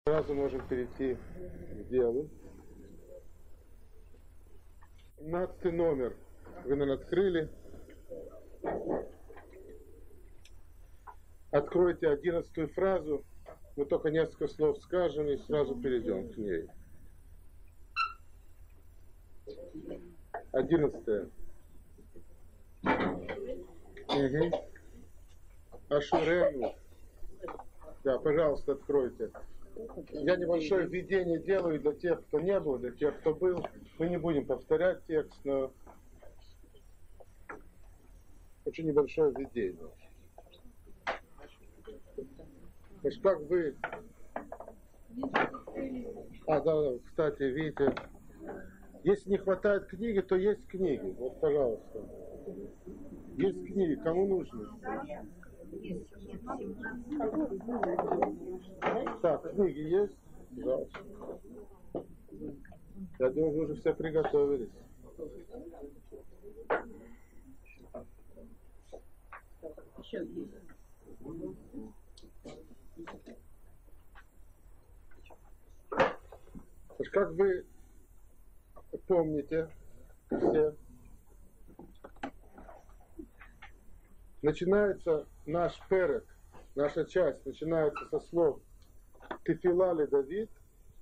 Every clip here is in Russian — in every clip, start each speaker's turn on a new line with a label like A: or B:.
A: Сразу можем перейти к делу. 17 номер вы, наверное, открыли. Откройте 11-ю фразу. Мы только несколько слов скажем и сразу перейдем к ней. 11-я. Ашурену. Да, пожалуйста, откройте. Я небольшое введение делаю для тех, кто не был, для тех, кто был. Мы не будем повторять текст, но очень небольшое введение. Значит, как вы... да, кстати, видите, если не хватает книги, то есть книги. Вот, пожалуйста. Есть книги, кому нужны? Так, книги есть? Пожалуйста. Я думаю, вы уже все приготовились.
B: Еще есть.
A: Как вы помните, все, начинается наш перек, наша часть начинается со слов «Тефила ле Давид».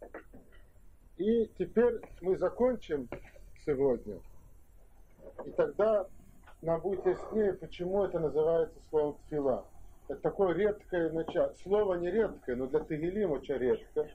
A: И теперь мы закончим сегодня. И тогда нам будет яснее, почему это называется словом «тфила». Это такое редкое начало. Слово не редкое, но для Тегилим очень редко.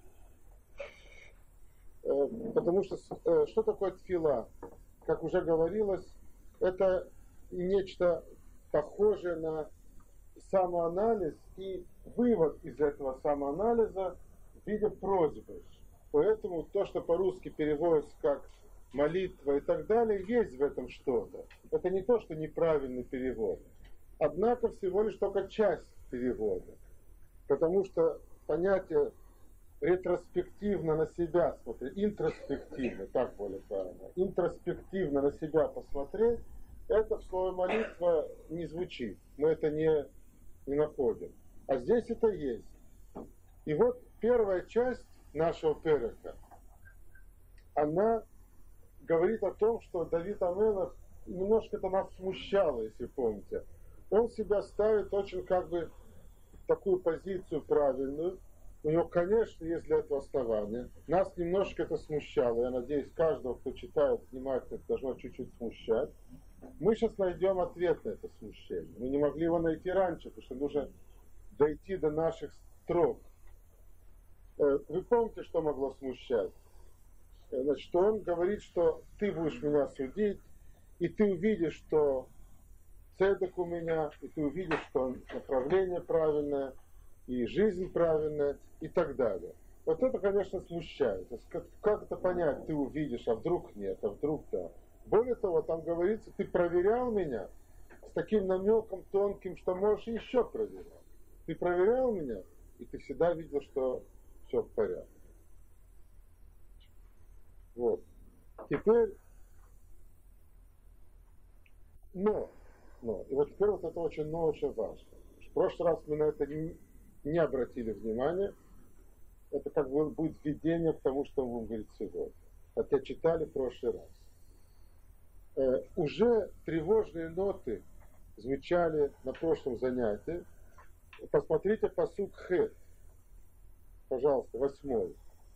A: Потому что что такое тфила? Как уже говорилось, это нечто похожее на самоанализ и вывод из этого самоанализа в виде просьбы. Поэтому то, что по-русски переводится как молитва и так далее, есть в этом что-то. Это не то, что неправильный перевод. Однако всего лишь только часть перевода. Потому что понятие ретроспективно на себя смотреть, интроспективно, так более правильно, интроспективно на себя посмотреть, это в слове молитва не звучит, мы это не находим. А здесь это есть. И вот первая часть нашего перека, она говорит о том, что Давид ха-Мелех, немножко это нас смущало, если помните. Он себя ставит очень как бы в такую позицию правильную. У него, конечно, есть для этого основания. Нас немножко это смущало. Я надеюсь, каждого, кто читает внимательно, это должно чуть-чуть смущать. Мы сейчас найдем ответ на это смущение. Мы не могли его найти раньше, потому что нужно дойти до наших строк. Вы помните, что могло смущать? Значит, он говорит, что ты будешь меня судить, и ты увидишь, что цедек у меня, и ты увидишь, что направление правильное, и жизнь правильная, и так далее. Вот это, конечно, смущает. Как это понять? Ты увидишь, а вдруг нет, а вдруг да. Более того, там говорится, ты проверял меня с таким намеком тонким, что можешь еще проверять. Ты проверял меня, и ты всегда видел, что все в порядке. Вот. Теперь, но, и вот теперь вот это очень важно. В прошлый раз мы на это не обратили внимания. Это как бы будет введение к тому, что мы будем говорить сегодня. Хотя читали в прошлый раз. Уже тревожные ноты звучали на прошлом занятии. Посмотрите пасук Хет. Пожалуйста, 8.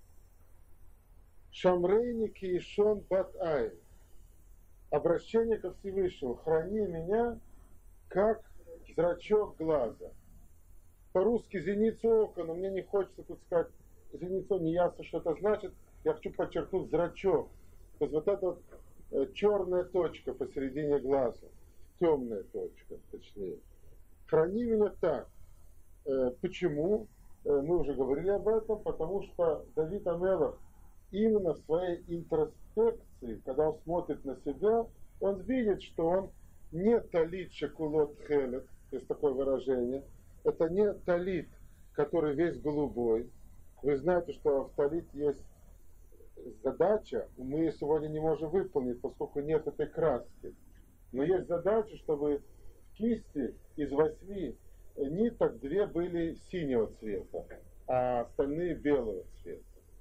A: Шамрейни киишон бат ай. Обращение ко Всевышнему. Храни меня, как зрачок глаза. По-русски зеницу ока, но мне не хочется тут сказать зеницу, не ясно, что это значит. Я хочу подчеркнуть зрачок. То есть вот эта вот черная точка посередине глаза. Темная точка, точнее. Храни меня так. Почему? Мы уже говорили об этом, потому что Давид ха-Мелех именно в своей интроспекции, когда он смотрит на себя, он видит, что он не талит шекулот хелет, есть такое выражение. Это не талит, который весь голубой. Вы знаете, что в талит есть задача, мы ее сегодня не можем выполнить, поскольку нет этой краски. Но есть задача, чтобы в кисти из 8 ниток 2 были синего цвета. а остальные белого цвета.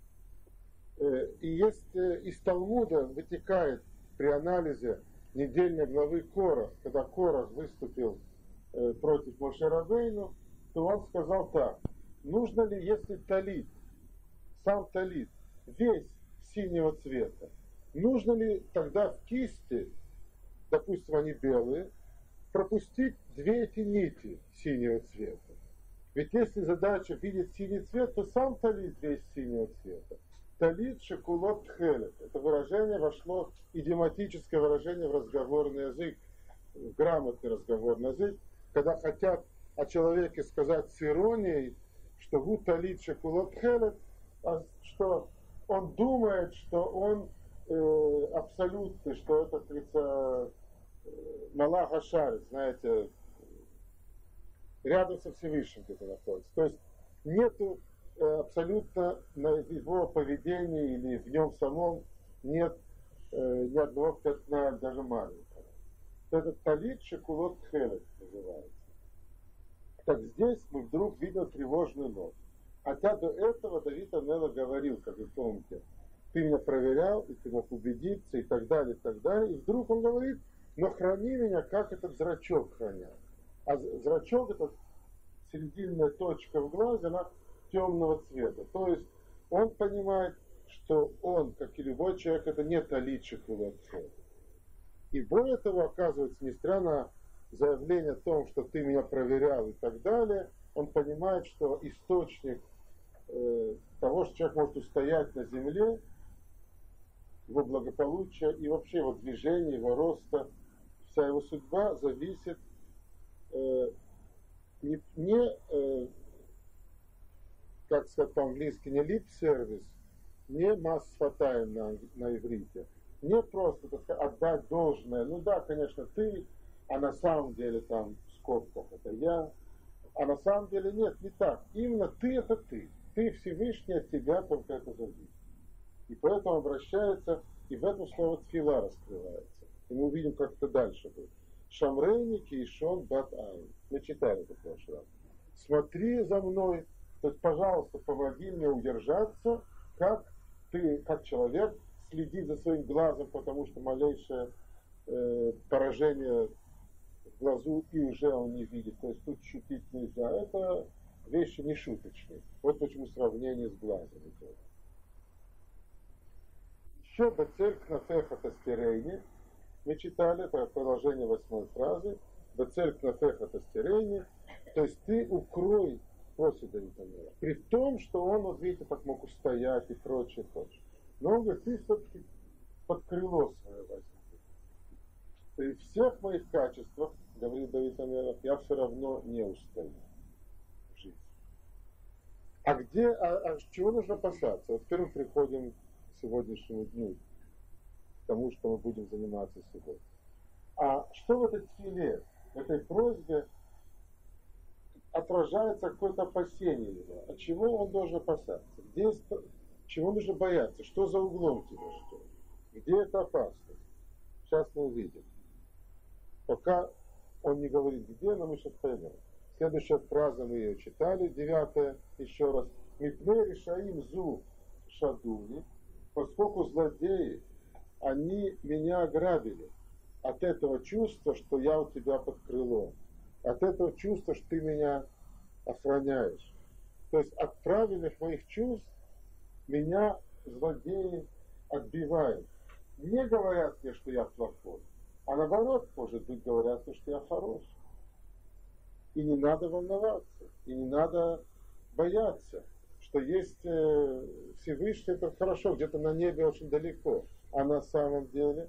A: И есть из Талмуда вытекает при анализе недельной главы Корах, когда Корах выступил против Моше Рабейну, то он сказал так: нужно ли, если талит, сам талит, весь синего цвета, нужно ли тогда в кисти, допустим, они белые, пропустить две эти нити синего цвета? Ведь если задача видеть синий цвет, то сам талит весь синего цвета. Талит шекулот тхелет. Это выражение вошло, идиоматическое выражение в разговорный язык, в грамотный разговорный язык, когда хотят о человеке сказать с иронией, что гу талит шекулот тхелет, что он думает, что он абсолютный, что это, как говорится, Малах Ашарец, знаете, рядом со Всевышним где-то находится. То есть нету абсолютно на его поведении или в нем самом нет ни одного пятна, даже маленького. Это талит шекулот тхелет называется. Так здесь мы вдруг видим тревожную ноту. Хотя до этого Давид ха-Мелех говорил, как вы помните, ты меня проверял, и ты мог убедиться, и так далее, и так далее. И вдруг он говорит: но храни меня, как этот зрачок хранят. А зрачок, это серединная точка в глазе, она темного цвета. То есть он понимает, что он, как и любой человек, это не талит шекулот тхелет. И более того, оказывается, несмотря на заявление о том, что ты меня проверял и так далее, он понимает, что источник того, что человек может устоять на земле, его благополучия и вообще его движения, его роста, вся его судьба зависит как сказать по-английски, не lip-service, не масс-фатайм на иврите, не просто, так сказать, отдать должное. Ну да, конечно, ты, а на самом деле там в скобках это я, а на самом деле нет, не так. Именно ты это ты. Ты Всевышний, от тебя только это зависит. И поэтому обращается, и в этом слово тфила раскрывается. И мы увидим, как это дальше будет. Шамрейни кишон бат айн. Мы читали это в прошлый раз. Смотри за мной, то есть, пожалуйста, помоги мне удержаться, как ты, как человек, следит за своим глазом, потому что малейшее поражение в глазу и уже он не видит. То есть тут шутить нельзя. Это вещи не шуточные. Вот почему сравнение с глазом идет. Еще бецель кнафеха тастерейни. Мы читали, это продолжение 8 фразы. Бецель кнафеха тастерейни. То есть ты укрой, просит Давид ха-Мелех, при том, что он, вот видите, как мог устоять и прочее, прочее. Но он говорит, ты все-таки под крыло свое возьми. При всех моих качествах, говорит Давид ха-Мелех, я все равно не устаю в жизни. А чего нужно опасаться? Вот теперь мы приходим к сегодняшнему дню, к тому, что мы будем заниматься сегодня. А что в этой тфиле, в этой просьбе отражается какое-то опасение его? От чего он должен опасаться? Чего нужно бояться? Что за углом тебя ждет? Где эта опасность? Сейчас мы увидим. Пока он не говорит где, но мы сейчас поймем. Следующая фраза, мы ее читали, 9 еще раз. Мипней решаим зу шадуни, поскольку злодеи, они меня ограбили. От этого чувства, что я у тебя под крылом. От этого чувства, что ты меня охраняешь. То есть от правильных моих чувств меня злодеи отбивают. Не говорят мне, что я плохой, а наоборот, может быть, говорят мне, что я хороший. И не надо волноваться, и не надо бояться, что есть Всевышний, это хорошо, где-то на небе очень далеко. А на самом деле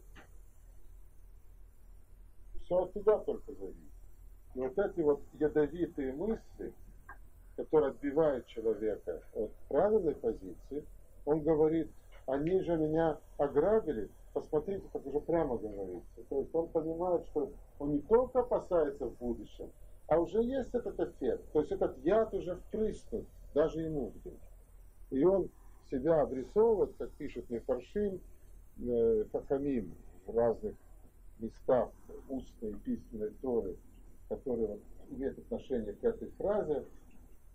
A: все от тебя только зависит. И вот эти вот ядовитые мысли, которые отбивают человека от правильной позиции, он говорит, они же меня ограбили, посмотрите, как уже прямо говорится. То есть он понимает, что он не только опасается в будущем, а уже есть этот эффект. То есть этот яд уже впрыснут, даже ему где-то. И он себя обрисовывает, как пишет Мефаршим, Хахамим в разных местах устной и письменной Торы, которые вот имеют отношение к этой фразе и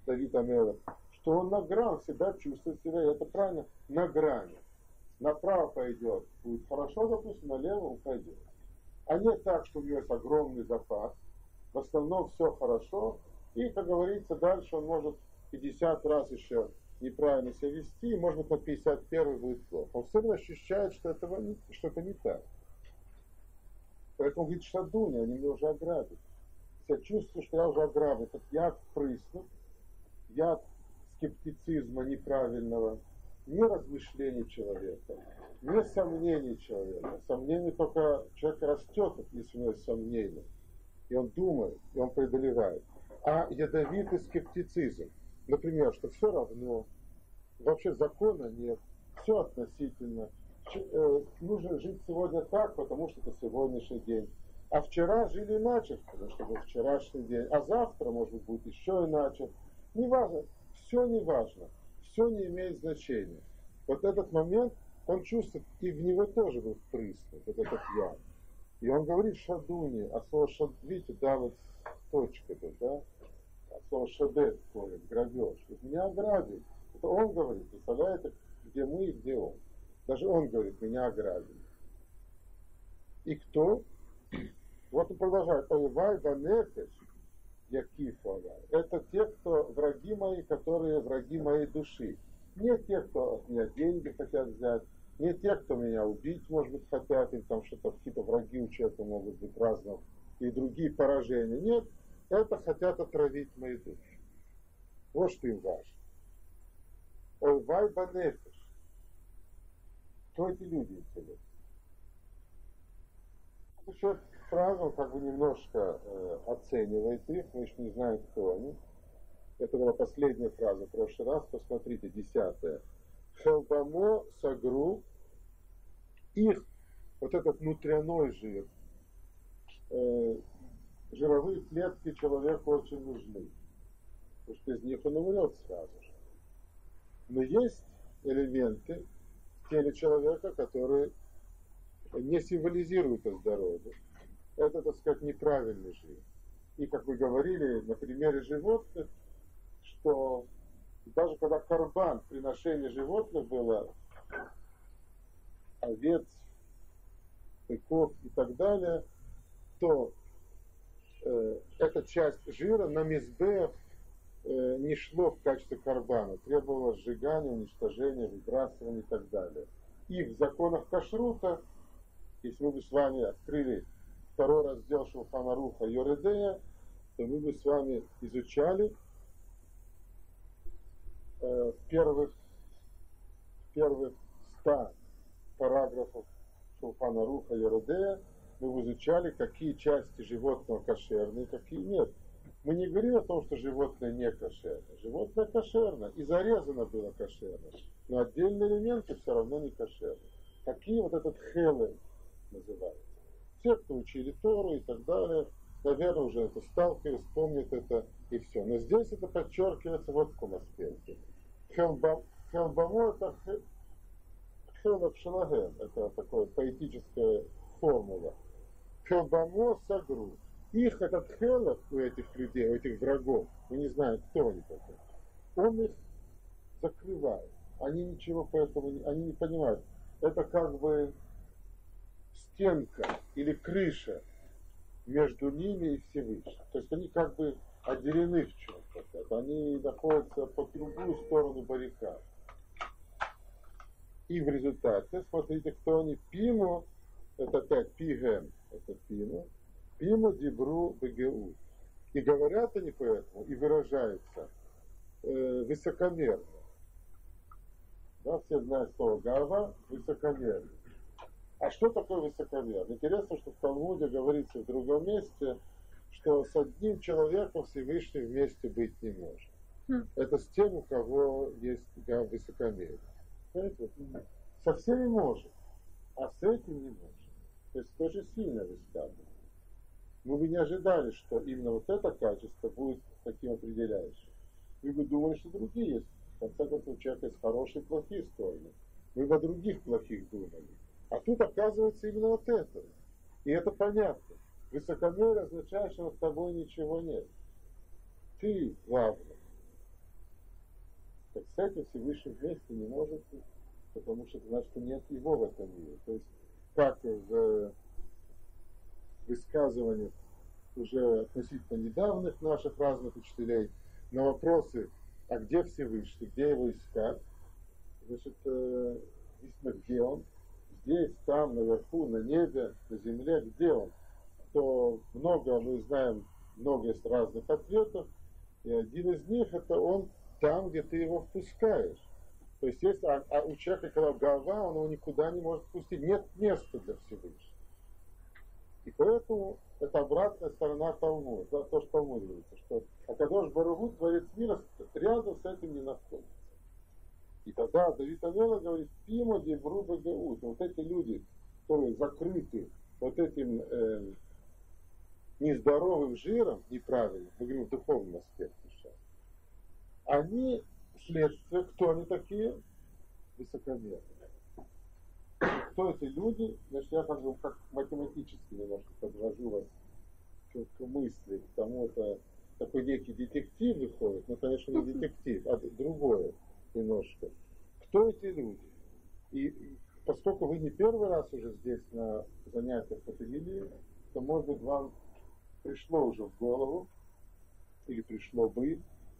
A: Давид Амелов, что он на грани всегда чувствует себя, это правильно, на грани. Направо пойдет, будет хорошо, допустим, налево упадет. А не так, что у него есть огромный запас, в основном все хорошо, и, как говорится, дальше он может 50 раз еще неправильно себя вести, и, может быть, на 51 будет плохо. Он все равно ощущает, что это не так. Поэтому говорит, шадуни, они меня уже ограбят. Я чувствую, что я уже ограблен. Этот яд впрыснут, яд скептицизма неправильного, не размышлений человека, не сомнений человека. Сомнение только человек растет, если у него есть сомнения. И он думает, и он преодолевает. А ядовитый скептицизм, например, что все равно, вообще закона нет, все относительно, нужно жить сегодня так, потому что это сегодняшний день. А вчера жили иначе, потому что был вчерашний день. А завтра, может быть, будет еще иначе. Неважно, все не важно, все не имеет значения. Вот этот момент, он чувствует, и в него тоже был впрыснут, вот этот яд. И он говорит шадуни, а слово шад, видите, да, вот точка, да, а слово шадет, грабеж. Меня ограбили. Это он говорит, представляете, где мы и где он. Даже он говорит, меня ограбили. И кто? Вот он продолжает. Ойвай ванефеш, якифова. Это те, кто враги мои, которые враги моей души. Не те, кто от меня деньги хотят взять, не те, кто меня убить, может быть, хотят, им там что-то, какие-то враги у человека могут быть разных, и другие поражения. Нет, это хотят отравить мои души. Вот что им важно. Ойвай ванефеш. Кто эти люди, интересно? Еще фраза, он как бы немножко оценивает их, мы еще не знаем, кто они. Это была последняя фраза в прошлый раз, посмотрите, 10-я. Хелбамо сагру, их, вот этот внутренний жир, жировые клетки человеку очень нужны, потому что из них он умрет сразу же. Но есть элементы в теле человека, которые не символизирует здоровье. Это, так сказать, неправильный жир. И, как вы говорили на примере животных, что даже когда карбан, приношение животных было, овец, быков и так далее, то эта часть жира на мизбех не шло в качестве карбана, требовалось сжигания, уничтожения, выбрасывания и так далее. И в законах кашрута, если мы бы с вами открыли второй раздел Шулхан Аруха Йорeh Деah, то мы бы с вами изучали первых 100 параграфов Шулхан Аруха Йорeh Deah, мы бы изучали, какие части животного кошерные, какие нет. Мы не говорим о том, что животное не кошерно. Животное кошерно, и зарезано было кошерно. Но отдельные элементы все равно не кошерны. Какие вот этот хелен называется. Все, кто учили Тору и так далее, наверное, уже это сталкивались, помнят это и все. Но здесь это подчеркивается вот в каком аспекте. Хелбамо это хелев шалагем, это такая поэтическая формула. Хелбамо сагру. Их этот хелев у этих людей, у этих врагов, мы не знаем, кто они такие, он их закрывает. Они ничего поэтому, они не понимают. Это как бы стенка или крыша между ними и Всевышним. То есть они как бы отделены в чем-то. Они находятся по другую сторону баррикад. И в результате, смотрите, кто они. Пиму, это опять пигем, это пиму. Пиму дибру бегеут. И говорят они поэтому, и выражаются высокомерно. Да, все знают слово гава, высокомерно. А что такое высокомерие? Интересно, что в Талмуде говорится в другом месте, что с одним человеком Всевышний вместе быть не может. Это с тем, у кого есть высокомерие. Понимаете? Со всеми может, а с этим не может. То есть тоже сильно высказано. Мы бы не ожидали, что именно вот это качество будет таким определяющим. Вы бы думали, что другие есть. В конце концов, у человека есть хорошие и плохие стороны. Мы бы о других плохих думали. А тут оказывается именно вот это. И это понятно. Высокомерие означает, что над тобой ничего нет. Ты главный. Так с этим Всевышний вместе не может быть, потому что это значит, что нет его в этом мире. То есть, как в высказываниях уже относительно недавних наших разных учителей на вопросы, а где Всевышний, где его искать, значит, действительно, где он, здесь, там, наверху, на небе, на земле, где он, то много, мы знаем, много есть разных ответов, и один из них это он там, где ты его впускаешь. То есть, если у человека, когда голова, он его никуда не может впустить, нет места для Всевышнего. И поэтому это обратная сторона Талмуда, да, то, что Талмуд говорится, что Акадош Барух Ху, Творец мира, рядом с этим не находится. И тогда Давид Амелах говорит, Пима Дебруба Гаут, вот эти люди, которые закрыты вот этим нездоровым жиром, неправильным, мы говорим в духовном аспекте сейчас, они следствие, кто они такие? Высокомерные. Кто эти люди? Значит, я как математически немножко подвожу вас к мысли, к тому, это такой некий детектив выходит, но, конечно, не детектив, а другое немножко. Кто эти люди? И поскольку вы не первый раз уже здесь на занятиях по Тегиле, то, может быть, вам пришло уже в голову, или пришло бы,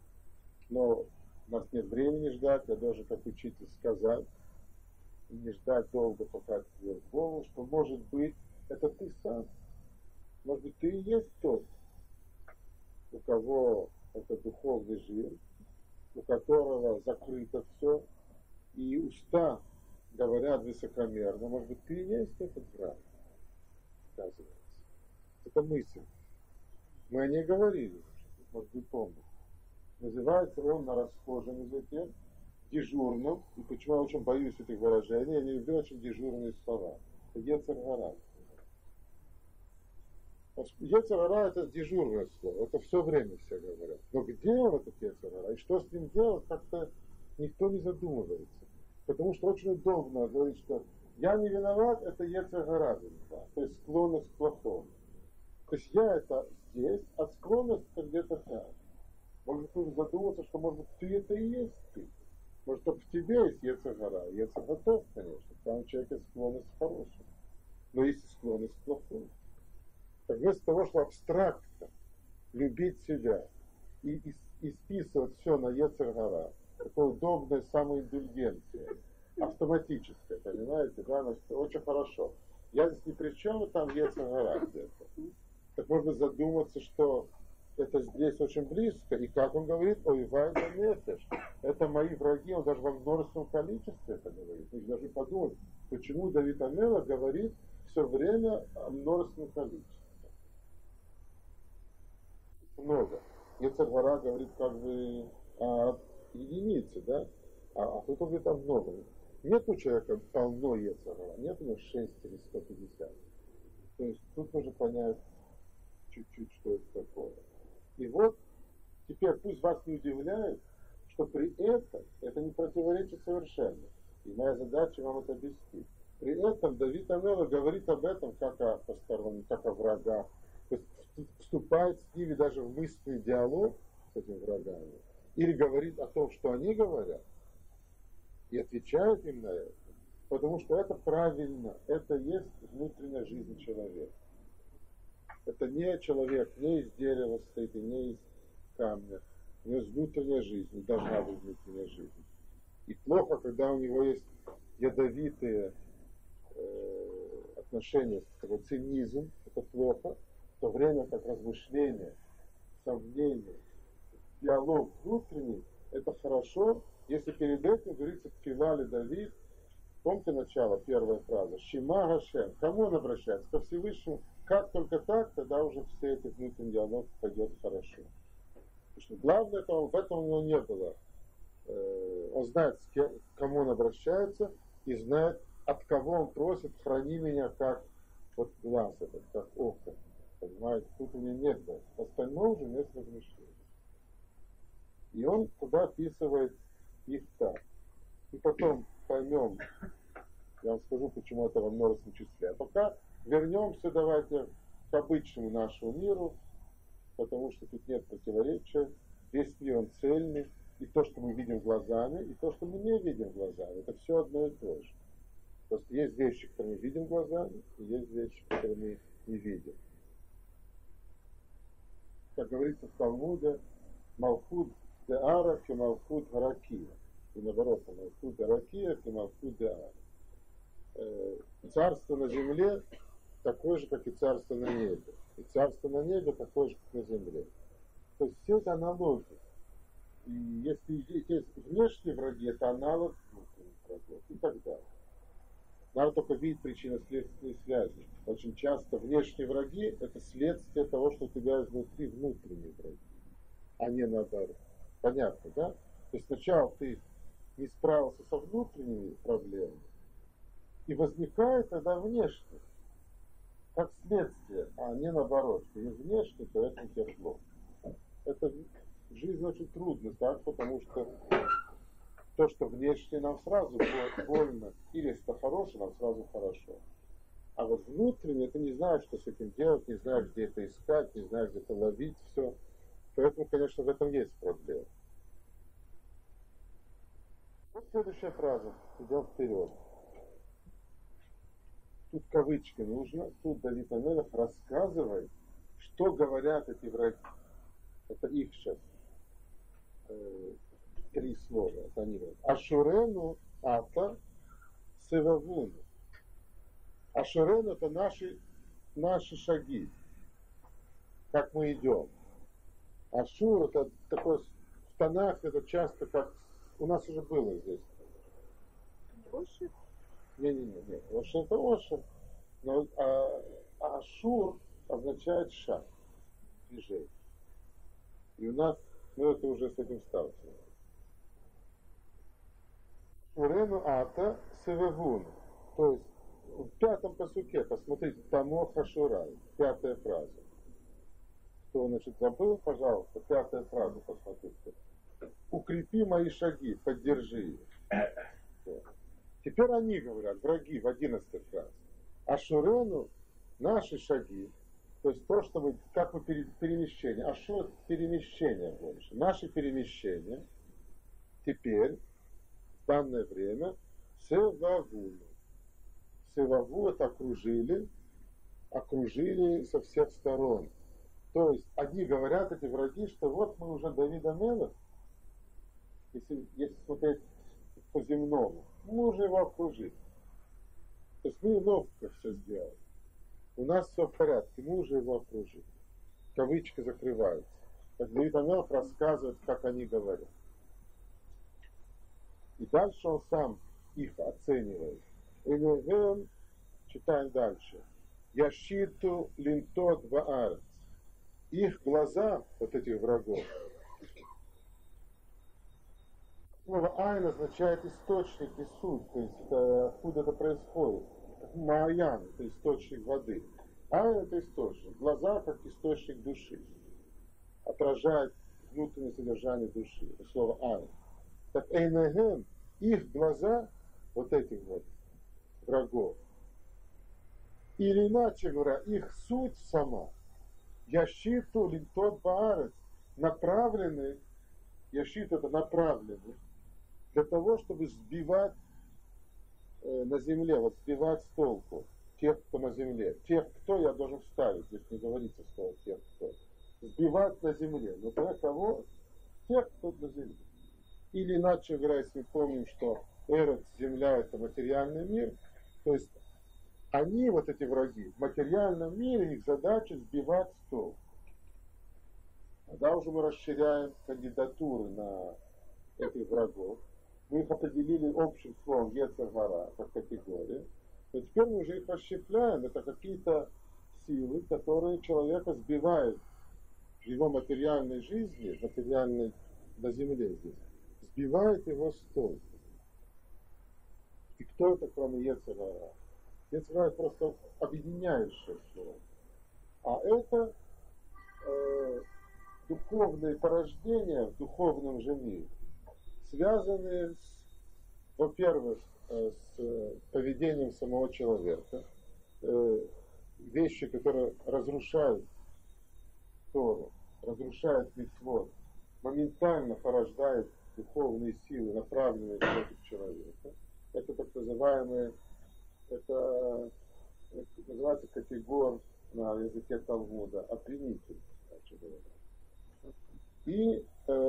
A: но у нас нет времени ждать, я должен как учитель сказать, и не ждать долго, пока тебе в голову, что, может быть, это ты сам. Может быть, ты и есть тот, у кого это духовный жир, у которого закрыто все, и уста говорят высокомерно. Может быть, ты и есть этот враг, оказывается. Это мысль. Мы о ней говорили, может быть, помните. Называется он на расхожем языке дежурным, и почему я очень боюсь этих выражений, я не люблю очень дежурные слова. Это Йецер Гара. Йецер Гара это дежурное слово, это все время все говорят. Но где он этот Йецер Гара, и что с ним делать, как-то никто не задумывается. Потому что очень удобно говорить, что я не виноват, это Йецер Гара виноват, то есть склонность к плохому. То есть я это здесь, а склонность это где-то там. Может быть, задуматься, что, может быть, ты это и есть ты. Может, только в тебе есть Йецер Гара. Йецер готов, конечно. Там у человека склонность к хорошему. Но есть и склонность к плохому. Так вместо того, чтобы абстрактно любить себя и списывать все на Йецер Гара, такое удобная самоиндульгенция, автоматическая, понимаете, да, значит, очень хорошо. Я здесь ни при чем, там Йецер Гара где-то. Так можно задуматься, что это здесь очень близко, и как он говорит, ой, вайда нефеш, это мои враги, он даже во множественном количестве это говорит. Мы должны подумать, почему Давид Амелах говорит все время о множественном количестве. Много. Йецер Гара говорит как бы о единице, да? А тут он говорит о много. Нет у человека полно Йецер Гара, нет у него 6 или 150. То есть тут нужно понять чуть-чуть, что это такое. И вот, теперь пусть вас не удивляет, что при этом это не противоречит совершенно. И моя задача вам это объяснить. При этом Давид Амелах говорит об этом как о посторонних, как о врагах. То есть вступает с ними даже в мысленный диалог с этими врагами. Или говорит о том, что они говорят, и отвечает им на это. Потому что это правильно, это есть внутренняя жизнь человека. Это не человек, не из дерева стоит, и не из камня. У него есть внутренняя жизнь, и должна быть внутренняя жизнь. И плохо, когда у него есть ядовитые отношения, такой цинизм, это плохо, в то время как размышление, сомнение, диалог внутренний, это хорошо, если перед этим говорится «Тфила Давид», помните начало, первая фраза, «Шима Гашем», кому он обращается? Ко Всевышнему. Как только так, тогда уже все эти внутренний диалог пойдет хорошо. Потому что главное, в этом у него не было. Он знает, к кому он обращается, и знает, от кого он просит, храни меня как вот глаз этот, как око. Понимаете, тут у него нет было. Остальное уже нет размышления. И он туда описывает их так. И потом поймем, я вам скажу, почему это во множественном числе. А пока вернемся, давайте, к обычному нашему миру, потому что тут нет противоречия. Весь мир, он цельный, и то, что мы видим глазами, и то, что мы не видим глазами. Это все одно и то же. Просто есть вещи, которые мы видим глазами, и есть вещи, которые мы не видим. Как говорится в Талмуде, Малхут де Ара ки Малхут Гаракия. И наоборот, Малхут Гаракия ки Малхут де Ара. Царство на земле такое же, как и царство на небе. И царство на небе такое же, как на земле. То есть все это аналогии. И если есть внешние враги, это аналог внутренних врагов и так далее. Надо только видеть причинно-следственные связи. Очень часто внешние враги – это следствие того, что у тебя изнутри внутренние враги, а не наоборот. Понятно, да? То есть сначала ты не справился со внутренними проблемами, и возникает тогда внешние, как следствие, а не наоборот. Что есть внешне, поэтому тебе плохо. Это в жизни очень трудно, так, потому что то, что внешне нам сразу больно, или если это хорошее, нам сразу хорошо. А вот внутренне ты не знаешь, что с этим делать, не знаешь, где это искать, не знаешь, где это ловить, все. Поэтому, конечно, в этом есть проблема. Вот следующая фраза. Идем вперед. Тут кавычки нужно. Тут Давид Амелех рассказывает, что говорят эти враги. Это их сейчас. 3 слова. Это они говорят. Ашурену ата севавуну. Ашурен — это наши шаги, как мы идем. Ашур — это такое в тонах, это часто как у нас уже было здесь.
B: Оши?
A: Не. Оши — это Оши. Но Ашур означает шаг, движение. И у нас мы это уже с этим сталкиваемся. Урену ата севавуну. То есть в 5 пасуке, посмотрите, Тамо Хашурай, 5 фраза. Кто, значит, забыл, пожалуйста, 5 фраза посмотрите. Укрепи мои шаги, поддержи их. Теперь они говорят, враги, в 11 фразе. Ашурену наши шаги, то есть то, что мы, как мы перемещение. Ашур — перемещение больше. Наши перемещения теперь, в данное время, севавуну. Севаву — это окружили со всех сторон. То есть они говорят, эти враги, что вот мы уже Давид Амелех, если смотреть по-земному, мы уже его окружили. То есть мы ловко все сделали. У нас все в порядке, мы уже его окружили. Кавычки закрываются. Так Давид Амелех рассказывает, как они говорят. И дальше он сам их оценивает. Элевем, читаем дальше. Яшиту линтот ваарц. Их глаза, вот этих врагов. Слово айн означает источник и суть, то есть откуда это происходит. Маян — это источник воды. Айн — это источник. Глаза как источник души. Отражает внутреннее содержание души. Это слово айн. Так эйнегем, их глаза, вот этих вот врагов. Или иначе говоря, их суть сама. Яшиту линтот баарец. Направлены, яшиту — это направлены, для того, чтобы сбивать на земле, вот сбивать с толку тех, кто на земле. Тех, кто, я должен вставить, здесь не говорится слово тех, кто. Сбивать на земле. Но для кого? Тех, кто на земле. Или иначе говоря, если мы помним, что Эрец, земля — это материальный мир, то есть они, вот эти враги, в материальном мире их задача сбивать с толку. Когда уже мы расширяем кандидатуры на этих врагов, мы их определили общим словом Ецер-гара как категория, но теперь мы уже их расщепляем. Это какие-то силы, которые человека сбивают в его материальной жизни, материальной на земле здесь, сбивает его с толку. И кто это, кроме Ецер-гара? Ецер-гара — это просто объединяющее слово. А это духовные порождения в духовном же мире, связанные, во-первых, с поведением самого человека, вещи, которые разрушают Тору, разрушают мицвот, моментально порождают духовные силы, направленные против человека. Это так называемые, это называется категор на языке Талмуда, опьянитель, иначе говоря. И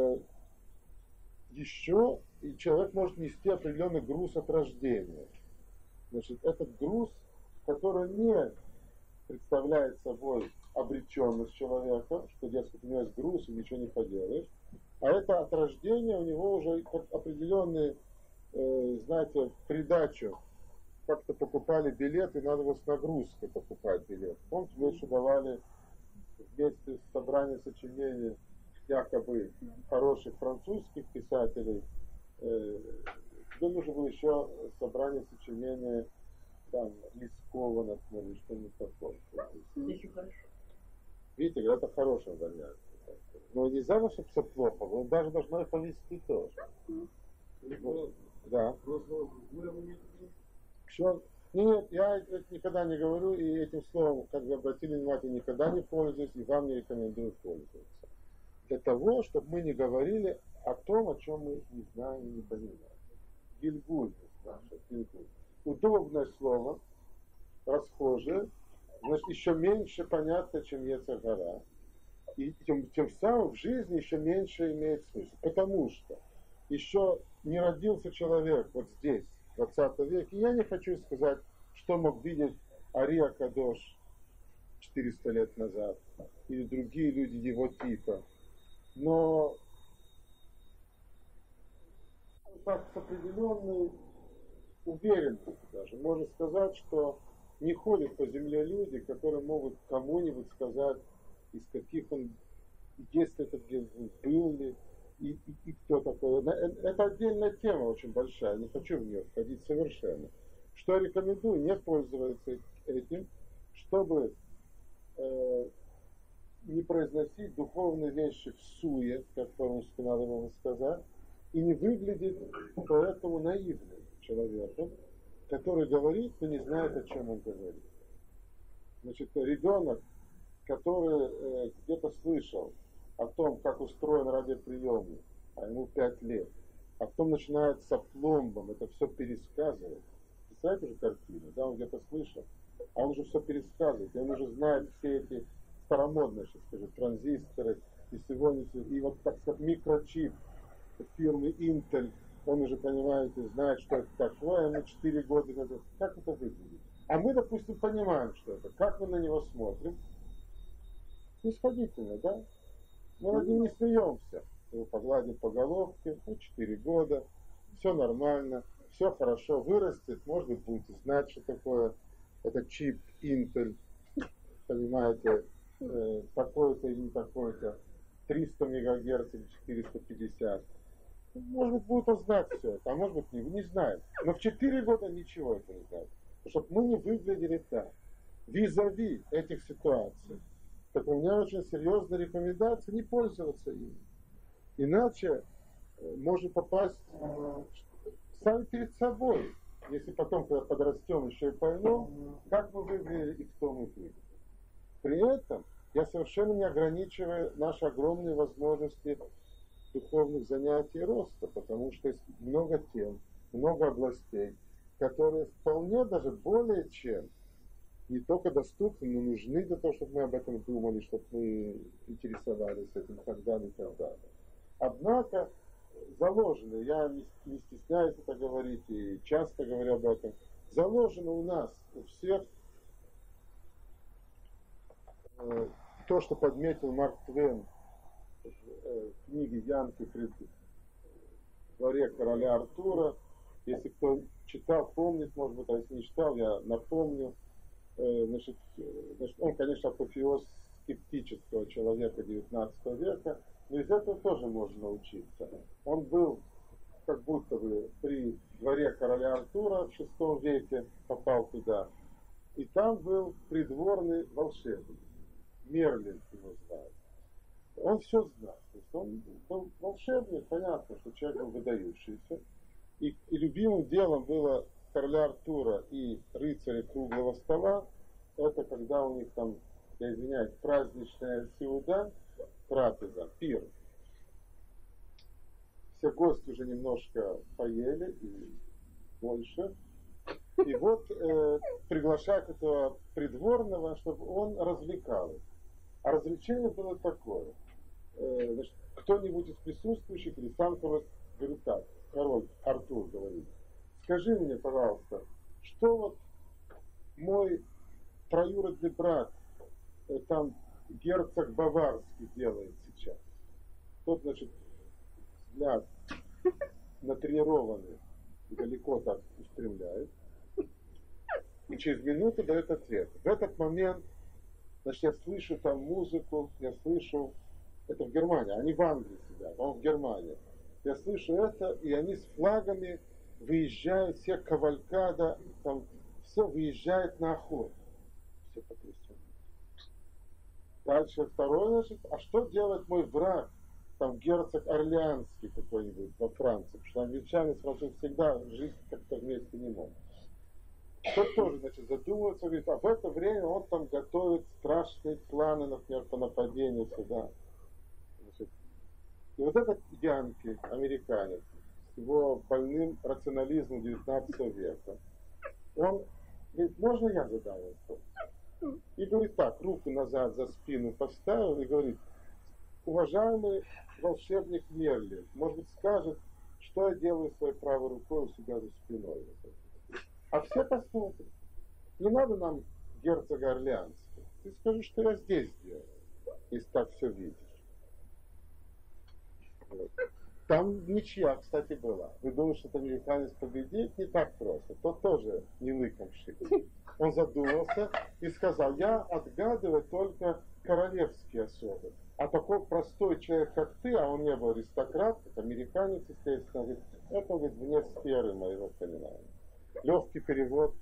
A: еще и человек может нести определенный груз от рождения. Значит, этот груз, который не представляет собой обреченность человека, что, дескать, у него есть груз и ничего не поделаешь, а это от рождения у него уже определенные, знаете, в придачу. Как-то покупали билет, и надо было с нагрузкой покупать билет. Помните, больше давали вместе с собранием сочинений якобы хороших французских писателей, где нужно было еще собрание сочинения там Лескова, например, или что-нибудь такое. Видите, это хорошее занятие. Но нельзя, чтобы все плохо, он даже должно и повести тоже. Да. Что? Нет, я это никогда не говорю, и этим словом, как вы обратили внимание, никогда не пользуюсь, и вам не рекомендую пользоваться. Для того, чтобы мы не говорили о том, о чем мы не знаем и не понимаем. Гильгульность наша, гильгуль. Удобное слово, расхожее, значит, еще меньше понятно, чем Ецер-гара. И тем самым в жизни еще меньше имеет смысл. Потому что еще не родился человек вот здесь, в 20 веке. Я не хочу сказать, что мог видеть Ария Кадош 400 лет назад, или другие люди его типа. Но так с определенной уверенностью даже можно сказать, что не ходят по земле люди, которые могут кому-нибудь сказать, из каких он, если это где был ли, и кто такой. Это отдельная тема очень большая, не хочу в нее входить совершенно. Что я рекомендую, не пользоваться этим, чтобы не произносить духовные вещи в суе, как по-русски надо было сказать, и не выглядеть поэтому наивным человеком, который говорит, но не знает, о чем он говорит. Значит, ребенок, который где-то слышал о том, как устроен радиоприемник, а ему 5 лет, а потом начинает с опломбом это все пересказывать. Представляете уже картину, да, он где-то слышал, а он уже все пересказывает, и он уже знает все эти старомодные, сейчас скажу, транзисторы, и сегодня, и вот, так сказать, микрочип фирмы Intel, он уже, понимаете, знает, что это такое, ему 4 года, как это выглядит. А мы, допустим, понимаем, что это, как мы на него смотрим, снисходительно, да? Мы над ним не смеемся. Его погладим по головке, 4 года, все нормально, все хорошо, вырастет, может быть, будете знать, что такое это чип Intel, понимаете, такой-то и не такой-то, 300 МГц или 450. Может быть, будет он знать все это, а может быть, не знает. Но в 4 года ничего это не знает. Чтобы мы не выглядели так. Визави этих ситуаций. Так у меня очень серьезная рекомендация не пользоваться ими. Иначе можно попасть сами перед собой. Если потом, когда подрастем, еще и поймем, как мы выглядели и кто мы были. При этом я совершенно не ограничиваю наши огромные возможности духовных занятий и роста, потому что есть много тем, много областей, которые вполне даже более чем не только доступны, но нужны для того, чтобы мы об этом думали, чтобы мы интересовались этим и так далее, и так далее. Однако заложено, я не стесняюсь это говорить и часто говорю об этом, заложено у нас, у всех, то, что подметил Марк Твен в книге Янки при дворе короля Артура. Если кто читал, помнит, может быть, а если не читал, я напомню. Значит, он, конечно, апофеоз скептического человека XIX века, но из этого тоже можно научиться. Он был как будто бы при дворе короля Артура в VI веке, попал туда, и там был придворный волшебник, Мерлин его знает. Он все знал. То есть он был волшебник, понятно, что человек был выдающийся. И любимым делом было короля Артура и рыцаря круглого стола, это когда у них там, я извиняюсь, праздничная сеуда, трапеза, пир. все гости уже немножко поели и больше. И вот приглашают этого придворного, чтобы он развлекал их. А развлечение было такое. Значит, кто-нибудь из присутствующих или сам король говорит так, король Артур говорит: скажи мне, пожалуйста, что вот мой троюродный брат, там герцог Баварский делает сейчас? Тот, значит, взгляд натренированный далеко так устремляет. И через минуту дает ответ. В этот момент, значит, я слышу там музыку, я слышу, это в Германии, они в Англии сидят, он в Германии. Я слышу это, и они с флагами выезжают, все кавалькада, там все выезжает на охоту. Все потрясено. Дальше второй, значит, а что делает мой враг, там герцог Орлеанский какой-нибудь во Франции, потому что англичане с французами всегда жить как-то вместе не могут. Тот тоже, значит, задумывается, говорит, а в это время он там готовит страшные планы, например, по нападению сюда. Значит, и вот этот Янки, американец, с его больным рационализмом 19 века, он говорит, можно я задам вопрос? И говорит так, руку назад за спину поставил и говорит: уважаемый волшебник Мерлин, может быть, скажет, что я делаю своей правой рукой у себя за спиной. А все посмотрят. Не надо нам герцога Орлеанского. Ты скажи, что я здесь делаю, если так все видишь. Вот. Там ничья, кстати, была. Вы думаете, что американец победит? Не так просто. Тот тоже не лыком шит. Он задумался и сказал: я отгадываю только королевские особы. А такой простой человек, как ты, а он не был аристократ, как американец, естественно, говорит, это, говорит, вне сферы моего понимания. Легкий перевод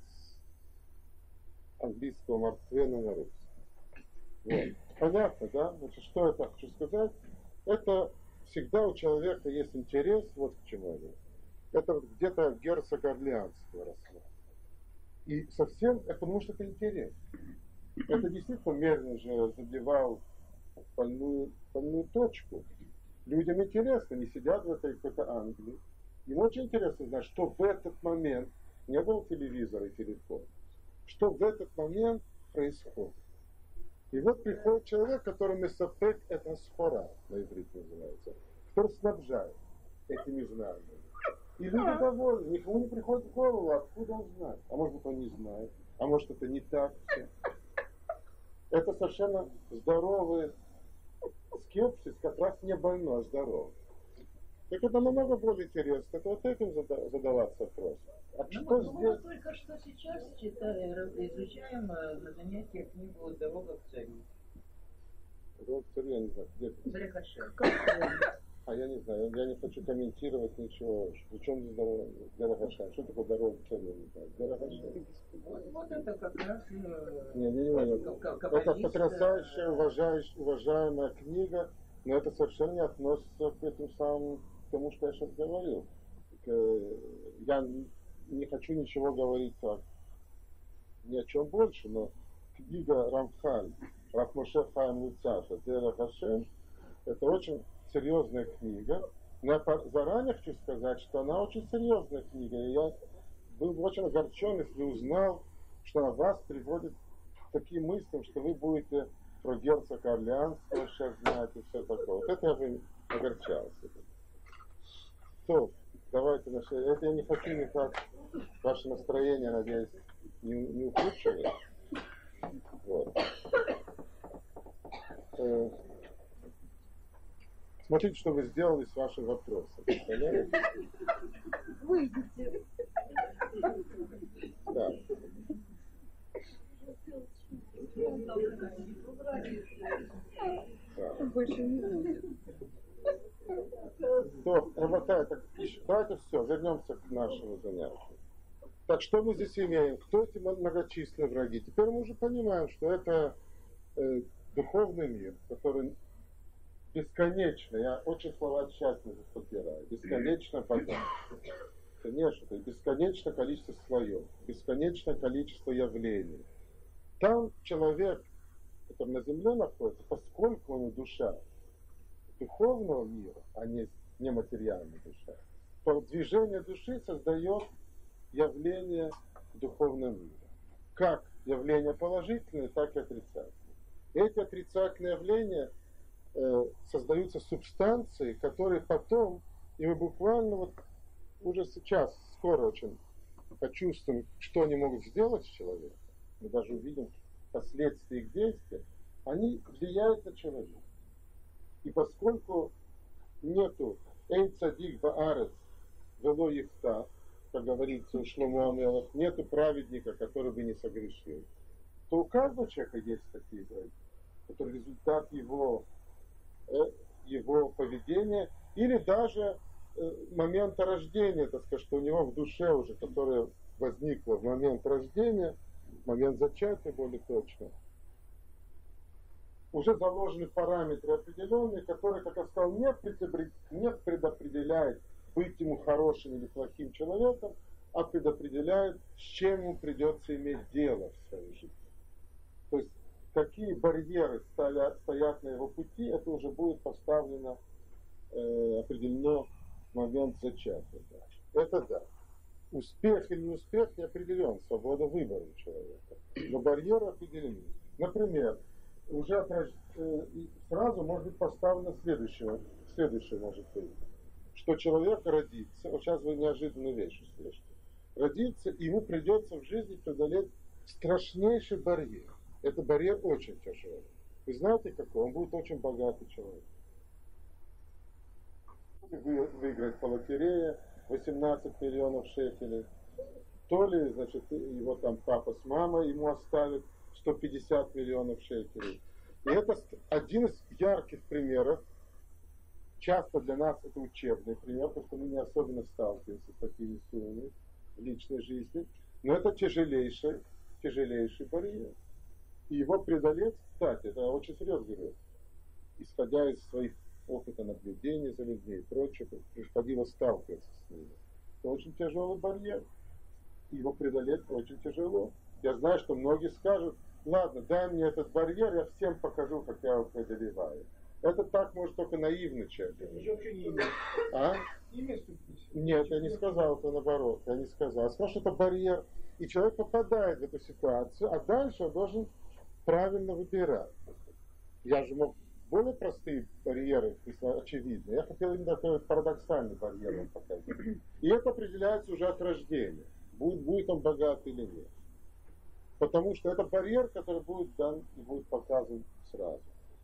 A: с английского Марк Твена на русский. Вот. Понятно, да? Значит, что я так хочу сказать? Это всегда у человека есть интерес, вот к чему это. Это вот где-то герцог Орлеанского рассмотрел. И совсем, это потому что это интерес. Это действительно Мерлин же задевал больную точку. Людям интересно, не сидят в этой какой-то Англии. Им очень интересно знать, что в этот момент, не было телевизора и телефона, что в этот момент происходит. И вот приходит человек, который месапек это схора, на иврите называется, который снабжает этими знаниями. И люди довольны, никому не приходит в голову, откуда он знает. А может быть, он не знает, а может, это не так все. Это совершенно здоровый скепсис, как раз не больной, а здоровый. Так это намного более интересно. Это вот этим задаваться вопрос. А что здесь?
C: Мы только что сейчас изучаем на занятиях книгу «Дорога к царю».
A: Дорога к царю, я не знаю, где это?
C: Царя Хашем.
A: А я не знаю, я не хочу комментировать ничего. Причем здесь дорога Хашем? Что такое дорога к царю? Дорога Хашем.
C: Вот это как раз...
A: Это потрясающая, уважаемая книга, но это совершенно не относится к этим самым, к тому, что я сейчас говорил. Я не хочу ничего говорить так, ни о чем больше, но книга Рамхаль, Рахмоше Хаим Луцаша, Дера Хашем, это очень серьезная книга. Но я заранее хочу сказать, что она очень серьезная книга. И я был бы очень огорчен, если узнал, что она вас приводит к таким мыслям, что вы будете про герцога Орлеанского сейчас знать и все такое. Вот это я бы огорчался. То, давайте начнем. Это я не хочу никак ваше настроение, надеюсь, не ухудшивать. Вот. Смотрите, что вы сделали с вашим вопросом.
B: Выйдите.
A: Да. Да.
B: Больше не будет.
A: То, давайте все, вернемся к нашему занятию. Так, что мы здесь имеем? Кто эти многочисленные враги? Теперь мы уже понимаем, что это духовный мир, который бесконечно, я очень слова тщательно здесь подбираю, бесконечно богат. Конечно, это бесконечное количество слоев, бесконечное количество явлений. Там человек, который на земле находится, поскольку у него душа духовного мира, а не нематериальная душа. Движение души создает явление в духовном мире. Как явления положительные, так и отрицательные. Эти отрицательные явления создаются субстанции, которые потом, и мы буквально вот уже сейчас, скоро очень почувствуем, что они могут сделать с человеком. Мы даже увидим последствия их действия. Они влияют на человека. И поскольку нету «Эйн цадик баарец вело ифта», как говорится у Шломо Амелех, нету праведника, который бы не согрешил, то у каждого человека есть такие враги. Это результат его поведения или даже момента рождения, так сказать, что у него в душе уже, которое возникло в момент рождения, момент зачатия более точно, уже заложены параметры определенные, которые, как я сказал, не предопределяют быть ему хорошим или плохим человеком, а предопределяют, с чем ему придется иметь дело в своей жизни. То есть какие барьеры стоят на его пути, это уже будет поставлено, определено в момент зачатия. Это да. Успех или неуспех не определен, свобода выбора у человека. Но барьеры определены. Например, уже сразу может быть поставлено следующее может быть, что человек родится, вот сейчас вы неожиданную вещь услышите, родится, и ему придется в жизни преодолеть страшнейший барьер. Это барьер очень тяжелый. Вы знаете какой? Он будет очень богатый человек. Выиграть по лотерее 18 миллионов шекелей. То ли, значит, его там папа с мамой ему оставят 150 миллионов шекелей. И это один из ярких примеров. Часто для нас это учебный пример, потому что мы не особенно сталкиваемся с такими суммами в личной жизни. Но это тяжелейший барьер. И его преодолеть, кстати, это очень серьезно говорю, исходя из своих опыта наблюдения за людьми и прочее, приходилось сталкиваться с ними. Это очень тяжелый барьер. Его преодолеть очень тяжело. Я знаю, что многие скажут: ладно, дай мне этот барьер, я всем покажу, как я его преодолеваю. Это так может только наивный человек. А? Нет, я не сказал это наоборот. Я не сказал. Я сказал, что это барьер. И человек попадает в эту ситуацию, а дальше он должен правильно выбирать. Я же мог более простые барьеры, если очевидно. Я хотел именно такой парадоксальный барьер вам показать. И это определяется уже от рождения. Будет он богат или нет. Потому что это барьер, который будет дан и будет показан сразу.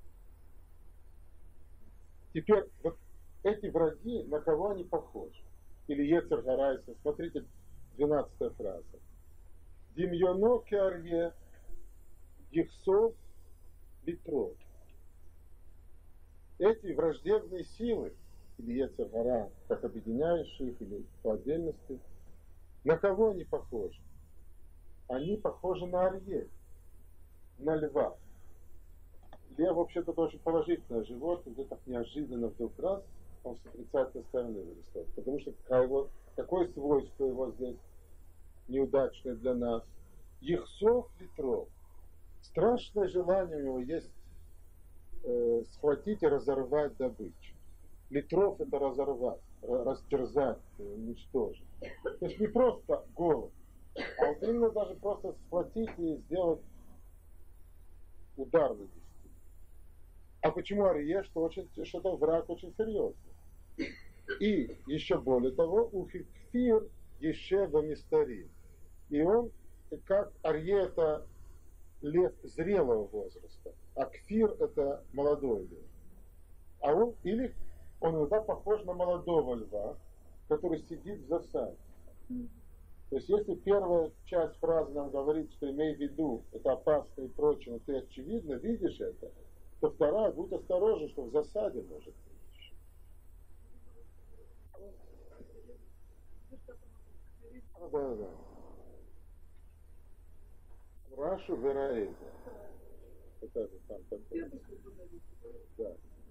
A: Теперь вот эти враги, на кого они похожи? Или Ецер Гарайса, смотрите, 12-я фраза. Демьоно кеарье Ехсов Литро. Эти враждебные силы, или Ецер Гара, как объединяющие их, или по отдельности, на кого они похожи? Они похожи на арье, на льва. Лев вообще-то очень положительное животное, где так неожиданно вдруг раз, он с отрицательной стороны вырастает. Потому что какое свойство его здесь неудачное для нас? Ехсов Литров. Страшное желание у него есть схватить и разорвать добычу. Литров — это разорвать, растерзать, уничтожить. То есть не просто голод, а вот именно даже просто схватить и сделать удар нанести. А почему арье? Что это враг очень серьезный. И еще более того, у Кфир еще вамистарин. И он, как арье, это лев зрелого возраста, а Кфир это молодой лев. А он иногда похож на молодого льва, который сидит в засаде. То есть если первая часть фразы нам говорит, что имей в виду, это опасно и прочее, но ты очевидно видишь это, то вторая, будь осторожен, что в засаде может быть. Да. Рашу Вераэза. Это там такое. Да.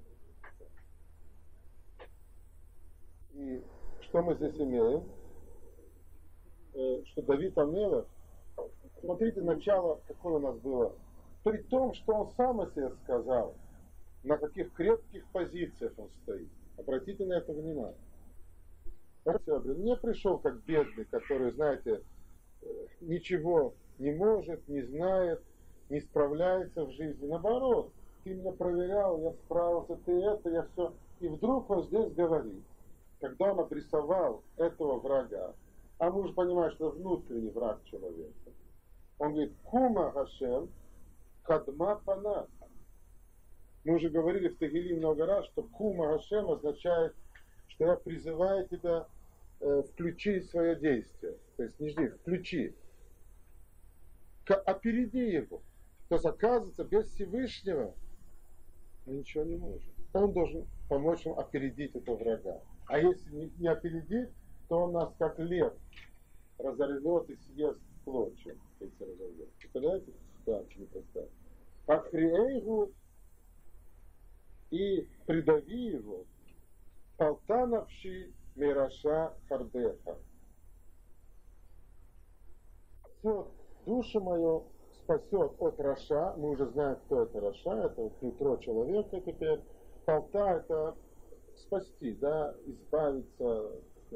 A: И что мы здесь имеем? Что Давид Амелех, смотрите, начало, какое у нас было. При том, что он сам о себе сказал, на каких крепких позициях он стоит. Обратите на это внимание. Не пришел как бедный, который, знаете, ничего не может, не знает, не справляется в жизни. Наоборот, ты меня проверял, я справился, ты это, я все. И вдруг он здесь говорит, когда он обрисовал этого врага, а мы уже понимаем, что внутренний враг человека. Он говорит, кума Хашем, кадма пана. Мы уже говорили в Тегилим много раз, что кума Хашем означает, что я призываю тебя включи свое действие. То есть не жди, включи. Опереди его. То есть, оказывается, без Всевышнего мы ничего не можем. Он должен помочь нам опередить этого врага. А если не опередит, то он нас как лев разорвет и съест в клочья. Представляете ситуацию непростая? Ахриэйгу и придави его, полтановши мираша хардеха. Все, душу мою спасет от Раша. Мы уже знаем, кто это Раша. Это вот нутро человека теперь. Полта — это спасти, да, избавиться,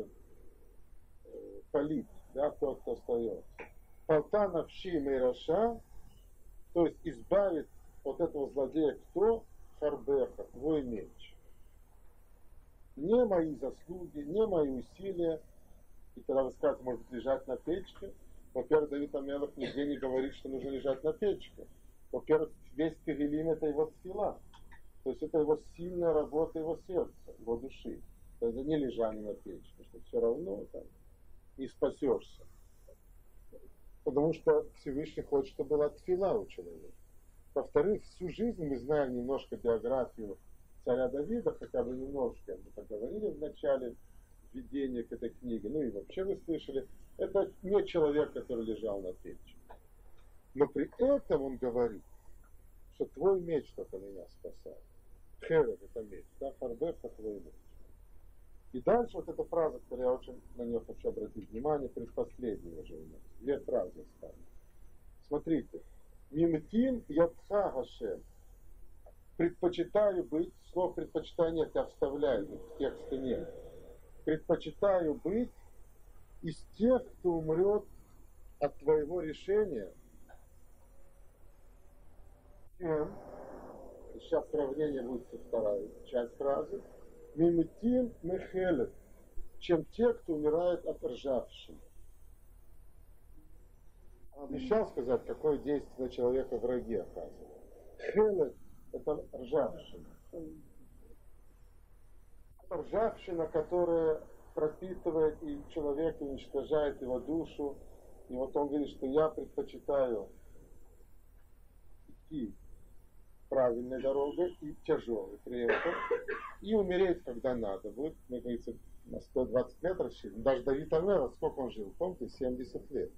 A: полить, да, тот, кто остается. Полта навши мираша, то есть избавит от этого злодея кто? Хардеха, твой меч. Не мои заслуги, не мои усилия. И тогда вы скажете, может быть, лежать на печке. Во-первых, Давид Амелах нигде не говорит, что нужно лежать на печке. Во-первых, весь Тегилим — это его тфила. То есть это его сильная работа его сердца, его души. Это не лежание на печке, что все равно там не спасешься. Потому что Всевышний хочет, чтобы была тфила у человека. Во-вторых, всю жизнь мы знаем немножко биографию царя Давида, хотя бы немножко, мы так говорили в начале введения к этой книге, ну и вообще вы слышали, это не человек, который лежал на печи. Но при этом он говорит, что твой меч только меня спасает. Херет — это меч, да, Хардех — это твой меч. И дальше вот эта фраза, которую я очень на нее хочу обратить внимание, предпоследняя уже у нас. Две фразы стали. Смотрите. Мимтим ядха Хашем. Предпочитаю быть, слово предпочитаю нет, я вставляю, в тексте нет. Предпочитаю быть из тех, кто умрет от твоего решения. Сейчас сравнение будет со второй часть фразы. Мимтим мехелет, чем те, кто умирает от ржавчины. Обещал сказать, какое действие на человека враги оказывают. Хелет — это ржавчина. Это ржавчина, которая пропитывает и человека, уничтожает его душу. И вот он говорит, что я предпочитаю идти правильной дорогой и тяжелой при этом, и умереть, когда надо будет. Мне говорится, на 120 метров, даже Давид Амелах, сколько он жил, помните, 70 лет.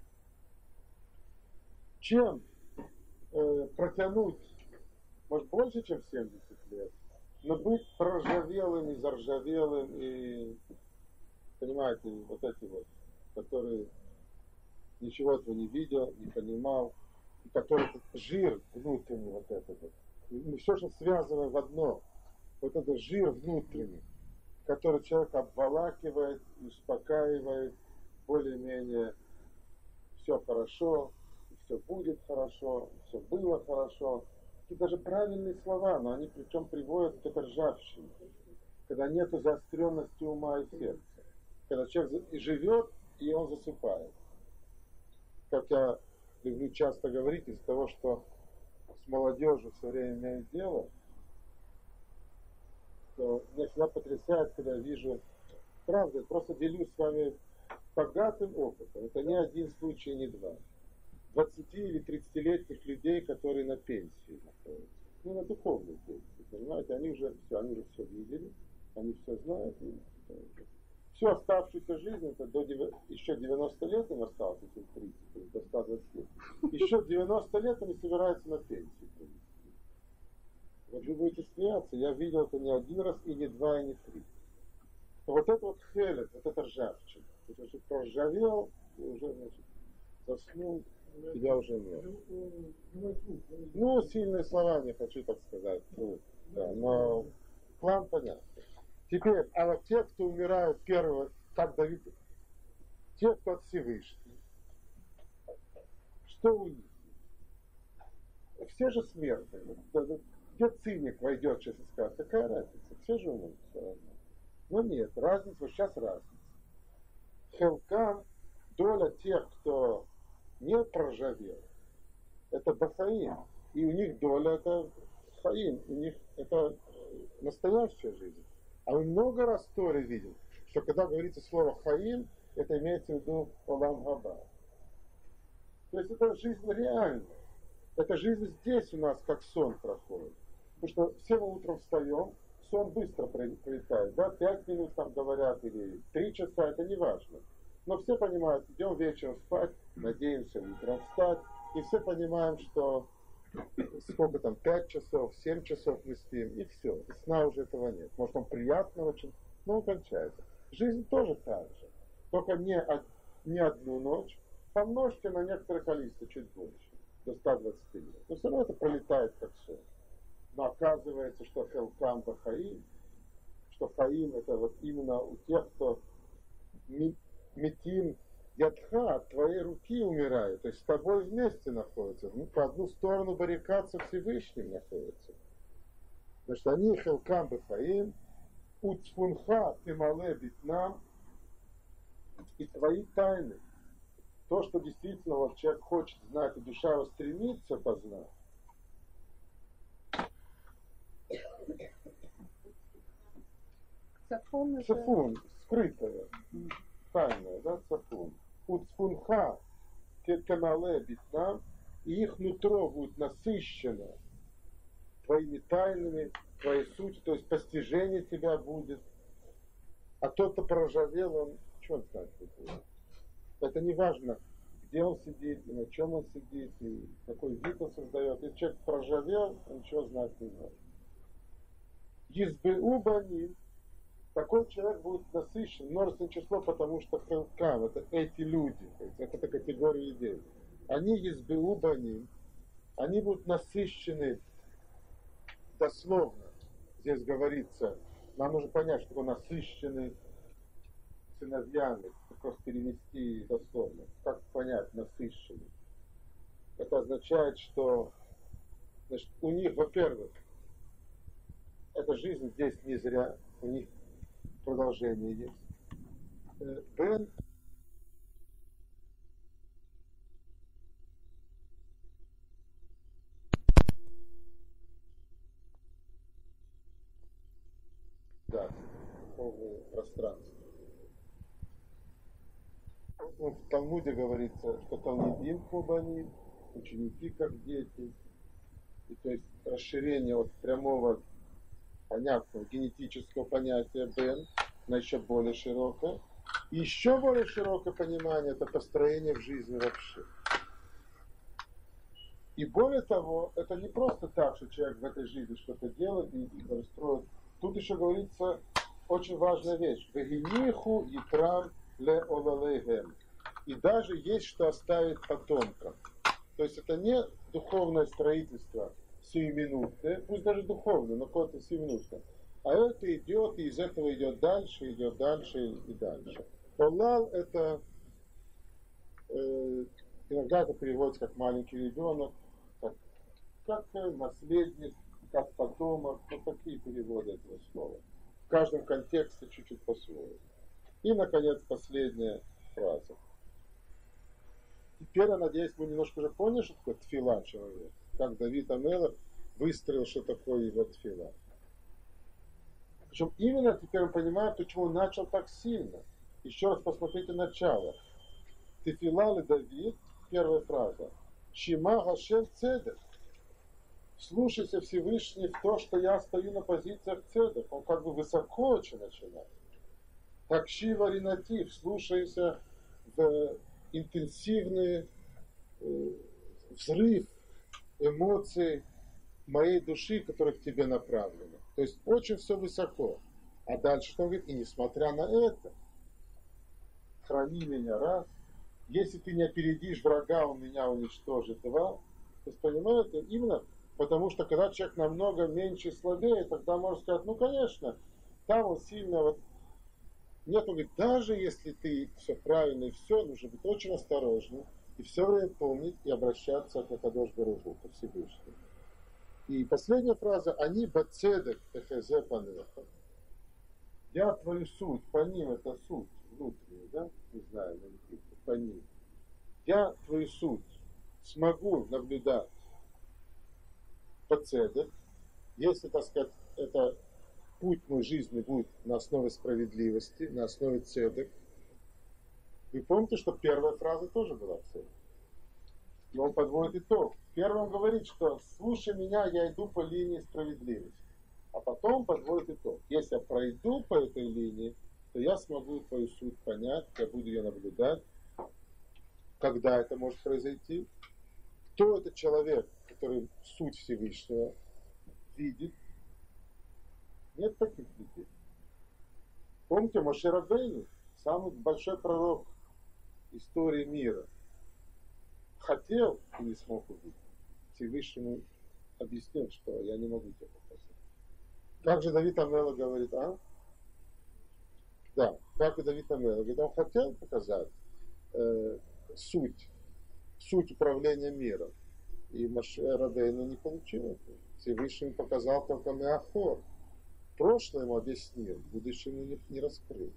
A: Чем протянуть, может, больше, чем 70 лет, но быть проржавелым и заржавелым, и, понимаете, вот эти вот, которые ничего этого не видел, не понимал, и который жир внутренний вот этот вот. Мы все же связано в одно. Вот этот жир внутренний, который человек обволакивает, успокаивает, более-менее все хорошо, все будет хорошо, все было хорошо. И даже правильные слова, но они причем приводят к этой ржавчине, когда нет заостренности ума и сердца. Когда человек живет, и он засыпает. Как я люблю часто говорить, из того, что с молодежью все время имею дело, то меня всегда потрясает, когда я вижу, правда, я просто делюсь с вами богатым опытом. Это не один случай, не два. 20 или 30-летних людей, которые на пенсии находятся. Ну, на духовной пенсии, понимаете? Они уже все видели, они все знают. Всю оставшуюся жизнь, это еще 90 лет им осталось, этим 30, до 120 лет. Еще 90 лет они собираются на пенсию провести. Вот вы будете смеяться, я видел это не один раз, и не два, и не три. Вот это вот хелет, вот это ржавчина. Ты уже проржавел, и уже, значит, заснул, тебя уже нет. Ну, сильные слова не хочу так сказать. Да, но план понятен. Теперь, а вот те, кто умирают первого, как Давид, те, кто от Всевышнего, что у них? Все же смертные. Где циник войдет сейчас и скажет, какая разница? Все же умрут все равно. Но нет, разница, вот сейчас разница. Хелкам, доля тех, кто не проржавел, это Бахаим. И у них доля это Хаим, у них это настоящая жизнь. А мы много раз в Торе видим, что когда говорится слово Хаим, это имеется в виду Олам Хаба. То есть это жизнь реальная. Эта жизнь здесь у нас как сон проходит. Потому что все мы утром встаем, сон быстро пролетает. Да? 5 минут там говорят или 3 часа, это не важно. Но все понимают, идем вечером спать, надеемся утром встать. И все понимаем, что сколько там, 5 часов, 7 часов мы спим, и все. И сна уже этого нет. Может, он приятно очень, но он кончается. Жизнь тоже так же. Только не одну ночь, помножьте на некоторое количество, чуть больше, до 120 лет. Но все равно это пролетает как сон. Но оказывается, что Хелкам Бахаим, что Хаим это вот именно у тех, кто Метим Ядха от твоей руки умирает, то есть с тобой вместе находятся. Ну, по одну сторону баррикад со Всевышним находятся. Значит, они Хелкам Бахаим, Уцфунха Тимале Битнам, и твои тайны. То, что действительно вот человек хочет знать, и душа его стремится познать. Цафун, скрытая, тайная, да, цафун. Уцфунха Темале Битнам, и их нутро будет насыщено твоими тайнами, твоей сути, то есть постижение тебя будет. А тот, кто проржавел, он что он знает будет? Это не важно, где он сидит, и на чем он сидит, и какой вид он создает. Если человек проржавел, он ничего знать не может. Избеу баним, такой человек будет насыщен, множественное число, потому что хелкам, это эти люди, это категория людей. Они избеу баним, они будут насыщены дословно. Здесь говорится, нам нужно понять, что такое насыщенный сыновьями, просто перевести дословно. Как понять насыщенный? Это означает, что значит, у них, во-первых, эта жизнь здесь не зря, у них продолжение есть. Бен да, полное пространство. В Талмуде говорится, что Талмидим Хобаним, ученики как дети. И то есть расширение от прямого понятного генетического понятия Бен на еще более широкое. И еще более широкое понимание это построение в жизни вообще. И более того, это не просто так, что человек в этой жизни что-то делает и строит. Тут еще говорится очень важная вещь. Вегиниху итрам ле олалейгем. И даже есть что оставить потомкам. То есть это не духовное строительство сиюминутное, пусть даже духовное, но какое-то сиюминутное. А это идет, и из этого идет дальше и дальше. Олал это иногда это переводится как маленький ребенок, как наследник, как потомок, вот такие переводы этого слова. В каждом контексте чуть-чуть по-своему. И, наконец, последняя фраза. Теперь, я надеюсь, вы немножко уже поняли, что такое тфила человек. Как Давид Амелах выстроил, что такое его тфила. Причем именно теперь мы понимаем, почему он начал так сильно. Еще раз посмотрите начало. Тфила ли Давид, первая фраза. Шима Гашем Цедек. Слушайся Всевышний в то, что я стою на позициях Цедек. Он как бы высоко очень начинает. Так Шива Ринатив, слушайся в интенсивный взрыв эмоций моей души, которые к тебе направлены. То есть очень все высоко. А дальше что он говорит? И несмотря на это, храни меня раз. Если ты не опередишь врага, он меня уничтожит два. То есть понимаете, именно потому что когда человек намного меньше и слабее, тогда можно сказать, ну конечно, Там он сильно вот... Нет, он говорит, даже если ты все правильно и все, нужно быть очень осторожным и все время помнить и обращаться к Акадош Баруху, ко Всевышнему. И последняя фраза, они бацедек эхезе панеха. Я твою суть, по ним это суть внутренняя, да? Не знаю, по ним. Я твою суть смогу наблюдать бацедек, если, так сказать, это путь мой жизни будет на основе справедливости, на основе цедек. Вы помните, что первая фраза тоже была цедек. И он подводит итог. Первым он говорит, что слушай меня, я иду по линии справедливости. А потом подводит итог. Если я пройду по этой линии, то я смогу твою суть понять, я буду ее наблюдать. Когда это может произойти? Кто этот человек, который суть Всевышнего видит? Нет таких людей. Помните, Моше Рабейну, самый большой пророк истории мира, хотел и не смог увидеть. Всевышнему объяснил, что я не могу тебя показать. Как же Давид Амело говорит, а? Да, как и Давид Амело говорит, он хотел показать суть управления миром. И Моше Рабейну не получил это. Всевышний показал только Меахор. Прошлое ему объяснил, будущее ему не раскрыл.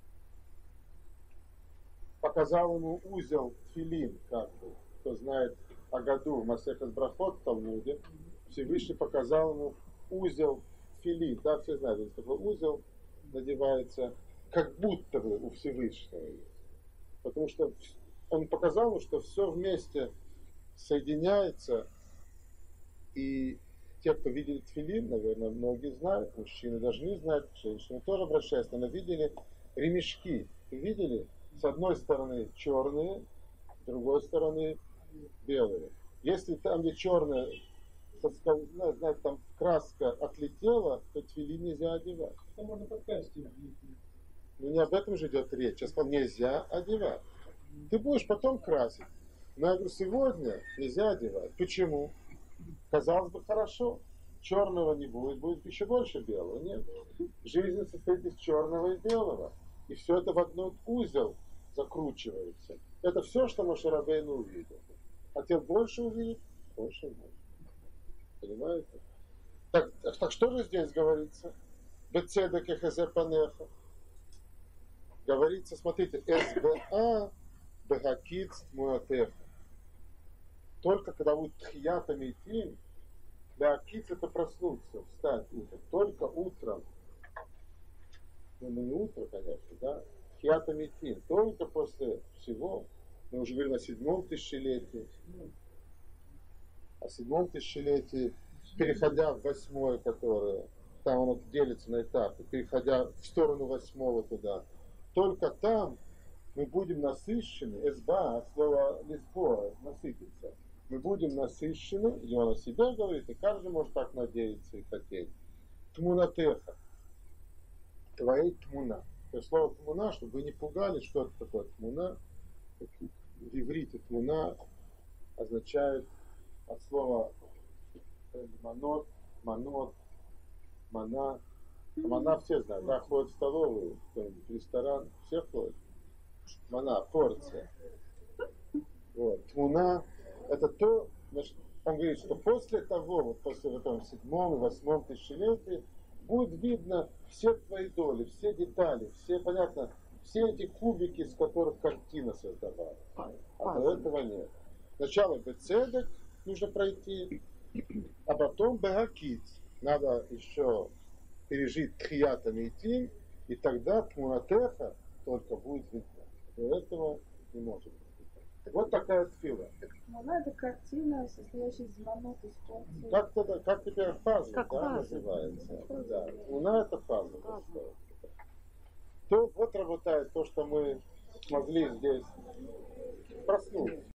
A: Показал ему узел тфилин, как бы, кто знает о году в Масехет Брахот в Талмуде, Всевышний показал ему узел тфилин, да, все знают, что такой узел надевается, как будто бы у Всевышнего есть. Потому что он показал ему, что все вместе соединяется, и те, кто видели тфилин, наверное, многие знают, мужчины даже не знают, женщины тоже обращаются, но видели ремешки. Вы видели? С одной стороны черные, с другой стороны белые. Если там, где черная, знаете, там краска отлетела, то тфилин нельзя одевать.
D: Это можно подкасте.
A: Но не об этом же идет речь. Я сказал, нельзя одевать. Ты будешь потом красить. Но я говорю, сегодня нельзя одевать. Почему? Казалось бы, хорошо. Черного не будет, будет еще больше белого. Нет. Жизнь состоит из черного и белого. И все это в одной узел закручивается. Это все, что Моше Рабейну увидел. Хотел больше увидеть, больше и больше. Понимаете? Так что же здесь говорится? Бецедек эхезе панеха. Говорится, смотрите, СБА бегакиц муатеха. Только когда будет тхията митим, бегакиц это проснуться, встать утром. Только утром. Ну, не утро, конечно, да? Тхията митим. Только после всего. Мы уже говорим о 7-м тысячелетии. О 7-м тысячелетии, переходя в 8-е, которое, там оно делится на этапы, переходя в сторону 8-го туда, только там мы будем насыщены, эсба, от слова лесбо, насытиться, мы будем насыщены, и он о себе говорит, и каждый может так надеяться и хотеть. Тмунатеха, твоей тмуна. То есть слово тмуна, чтобы вы не пугали, что это такое тмуна. В иврите тмуна означает от слова манот, мана. Мана все знают, да, ходят в столовую, в ресторан, все ходят. Мана, порция. Вот. Тмуна, это то, значит, он говорит, что после того, вот после этого 7-м и 8-м тысячелетии, будет видно все твои доли, все детали, все, понятно, все эти кубики, из которых картина создавалась. А до этого нет. Сначала бецедек нужно пройти, а потом бегакиц. Надо еще пережить тхията митим, и тогда тмунатеха только будет видно. До этого не может быть. Вот такая тфила.
B: Мана — это картина, состоящая из манот, из порции.
A: Как теперь пазл,
E: Как
A: да,
E: пазл.
A: называется. Да. Тмуна это пазл. То вот работает то, что мы смогли здесь проснуться.